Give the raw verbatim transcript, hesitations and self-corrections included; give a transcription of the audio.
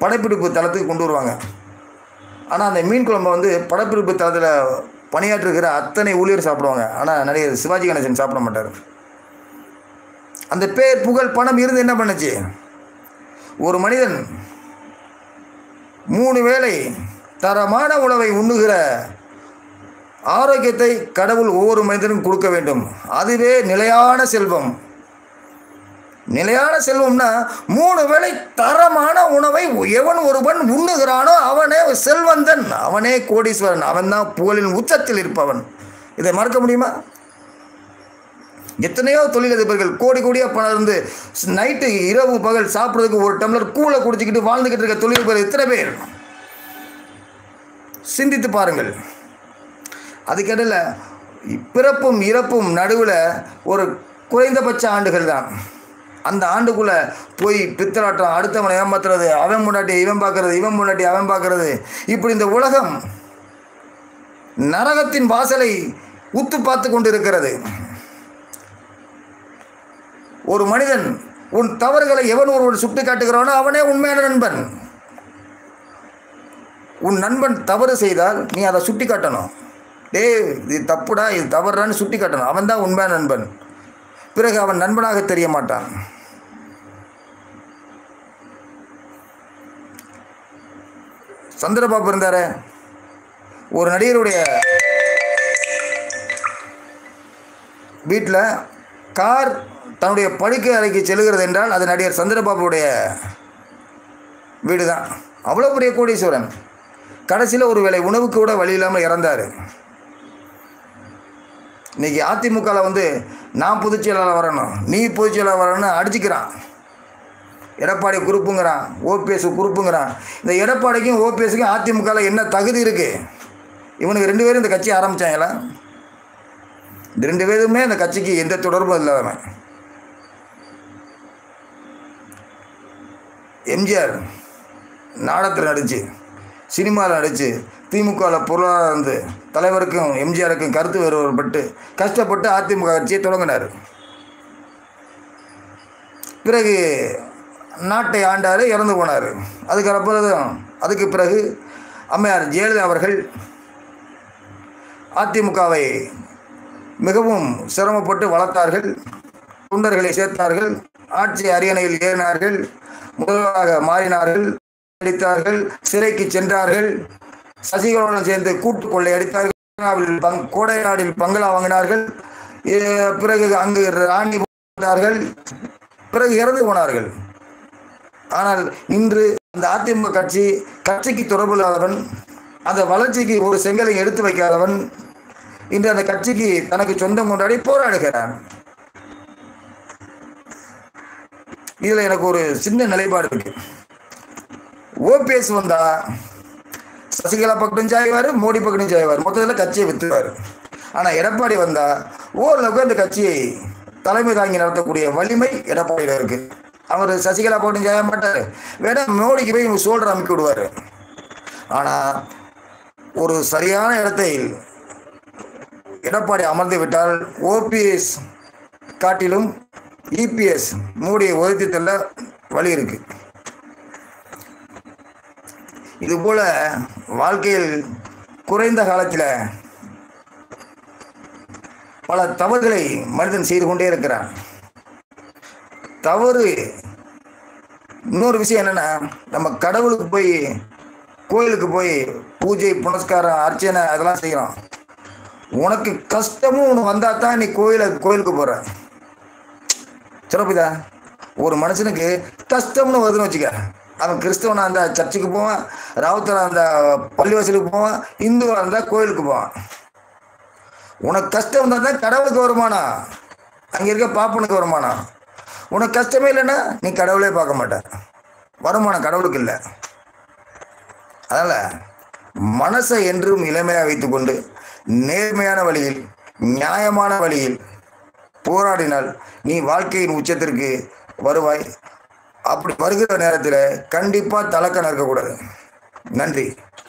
படப்பிடிப்பு தளத்துக்கு கொண்டு வருவாங்க. ஆனால் அந்த மீன் குழம்பை வந்து படப்பிடிப்பு தளத்தில் பணியாற்றுகிற அத்தனை ஊழியர் சாப்பிடுவாங்க. ஆனால் நடிகர் சிவாஜி கணேசன் சாப்பிட மாட்டார். அந்த பேர் புகழ் பணம் இருந்து என்ன பண்ணுச்சு? ஒரு மனிதன் மூணு வேளை தரமான உணவை உண்ணுகிற ஆரோக்கியத்தை கடவுள் ஒவ்வொரு மனிதனுக்கும் கொடுக்க வேண்டும். அதுவே நிலையான செல்வம். நிலையான செல்வம்னா மூணு வேளை தரமான உணவை எவன் ஒருவன் உண்ணுகிறானோ அவனே செல்வந்தன், அவனே கோடீஸ்வரன், அவன் தான் புகழின் உச்சத்தில் இருப்பவன். இதை மறக்க முடியுமா? எத்தனையோ தொழிலதிபர்கள் கோடி கோடியாக பணம் இருந்து நைட்டு இரவு பகல் சாப்பிட்றதுக்கு ஒரு டம்ளர் கூழை குடிச்சிக்கிட்டு வாழ்ந்துக்கிட்டு இருக்க தொழிலதிபர்கள் எத்தனை பேர்? சிந்தித்து பாருங்கள். அதுக்கிடையில் பிறப்பும் இறப்பும் நடுவில் ஒரு குறைந்தபட்ச ஆண்டுகள் தான். அந்த ஆண்டுக்குள்ளே போய் பித்தலாட்டம், அடுத்தவனை ஏமாத்துறது, அவன் முன்னாடி இவன் பார்க்கறது, இவன் முன்னாடி அவன் பார்க்கறது, இப்படி இந்த உலகம் நரகத்தின் வாசலை உத்து பார்த்து கொண்டு இருக்கிறது. ஒரு மனிதன் உன் தவறுகளை எவன் ஒருவன் சுட்டி காட்டுகிறானோ அவனே உண்மையான நண்பன். உன் நண்பன் தவறு செய்தால் நீ அதை சுட்டி காட்டணும். டே இது தப்புடா, இது தவறுடான்னு சுட்டி காட்டணும். அவன் தான் உண்மையான நண்பன். பிறகு அவன் நண்பனாக தெரிய மாட்டான். சந்திரபாபு இருந்தார, ஒரு நடிகருடைய வீட்டில் கார் தன்னுடைய படுக்கை அறைக்கு செல்கிறது என்றால் அது நடிகர் சந்திரபாபுடைய வீடு தான். அவ்வளோ பெரிய கோடீஸ்வரன். கடைசியில் ஒரு வேளை உணவுக்கு கூட வழி இல்லாமல் இறந்தார். இன்றைக்கி அதிமுகவில் வந்து நான் பொதுச்செயலாளர் வரணும், நீ பொதுச்செயலாளர் வரணும்னு அடிச்சுக்கிறான். எடப்பாடி குரூப்புங்கிறான், ஓபிஎஸ் குரூப்புங்கிறான். இந்த எடப்பாடிக்கும் ஓபிஎஸ்க்கும் அதிமுகவில் என்ன தகுதி இருக்குது? இவனுக்கு ரெண்டு பேரும் இந்த கட்சி ஆரம்பித்தாங்களா? இந்த ரெண்டு பேருமே அந்த கட்சிக்கு எந்த தொடர்பும் இல்லாதவன். எம்ஜிஆர் நாடகத்தில் நடித்து, சினிமாவில் நடித்து, திமுகவில் பொருளாதாரம் இருந்து தலைவருக்கும் எம்ஜிஆருக்கும் கருத்து வேறுபட்டு கஷ்டப்பட்டு அதிமுக கட்சியை தொடங்கினார். பிறகு நாட்டை ஆண்டார், இறந்து போனார். அதுக்கப்புறம் அதுக்கு பிறகு அம்மையார் ஜெயலலிதா அவர்கள் அதிமுகவை மிகவும் சிரமப்பட்டு வளர்த்தார்கள், தொண்டர்களை சேர்த்தார்கள், ஆட்சி அரியணையில் ஏறினார்கள், முதல்வராக மாறினார்கள், அடித்தார்கள், சிறைக்கு சென்றார்கள், சசிகலாவுடன் சேர்ந்து கூட்டு கொள்ளை அடித்தார்கள், பங் கோடைநாடில் பங்களா வாங்கினார்கள், பிறகு அங்கு ராணி போனார்கள், பிறகு இறந்து போனார்கள். ஆனால் இன்று அந்த அதிமுக கட்சி கட்சிக்கு தொடர்பு இல்லாதவன், அந்த வளர்ச்சிக்கு ஒரு செங்கலை எடுத்து வைக்காதவன் இன்று அந்த கட்சிக்கு தனக்கு சொந்தம் கொண்டாடி போராடுகிறான். இதில் எனக்கு ஒரு சின்ன நிலைப்பாடு இருக்கு. ஓபிஎஸ் வந்தா சசிகலா பக்கத்தும் சாய்வார், மோடி பக்கத்தும் சாய்வார், மொத்தத்தில் கட்சியை வித்துவார். ஆனால் எடப்பாடி வந்தா ஓரளவுக்கு அந்த கட்சியை தலைமை தாங்கி நடத்தக்கூடிய வலிமை எடப்பாடியில் இருக்கு. அவர் சசிகலா பக்கத்தும் சாய மாட்டார், வேணா மோடிக்கு போய் இவங்க சோல்டர் அமைக்க விடுவார். ஆனால் ஒரு சரியான இடத்தை எடப்பாடி அமர்ந்து விட்டால் ஓபிஎஸ் காட்டிலும் இபிஎஸ் மோடியை ஒதுக்கி தள்ள வழி இருக்கு. இதுபோல வாழ்க்கையில் குறைந்த காலத்தில் பல தவறுகளை மனிதன் செய்து கொண்டே இருக்கிறான். தவறு இன்னொரு விஷயம் என்னன்னா, நம்ம கடவுளுக்கு போய் கோயிலுக்கு போய் பூஜை புனஸ்காரம் அர்ச்சனை அதெல்லாம் செய்யறோம். உனக்கு கஷ்டமும் ஒன்று வந்தா தான் நீ கோயில கோயிலுக்கு போற. சிறப்புதா. ஒரு மனுஷனுக்கு கஷ்டம்னு வருதுன்னு வச்சுக்க, அவன் கிறிஸ்தவனா இருந்தா சர்ச்சுக்கு போவான், ராவுத்தரா இருந்தா பள்ளிவாசலுக்கு போவான், இந்துவா இருந்தா கோயிலுக்கு போவான். உனக்கு கஷ்டம் வந்தா தான் கடவுளுக்கு வருமானம், அங்கே இருக்க பாப்பனுக்கு வருமானம். உனக்கு கஷ்டமே இல்லைன்னா நீ கடவுளே பார்க்க மாட்ட, வருமானம் கடவுளுக்கு இல்லை. அதனால் மனசை என்றும் இளமையாக வைத்துக்கொண்டு நேர்மையான வழியில் நியாயமான வழியில் போராடினால் நீ வாழ்க்கையின் உச்சத்திற்கு வருவாய். அப்படி வருகிற நேரத்தில் கண்டிப்பாக தலக்க நிற்கக்கூடாது. நன்றி.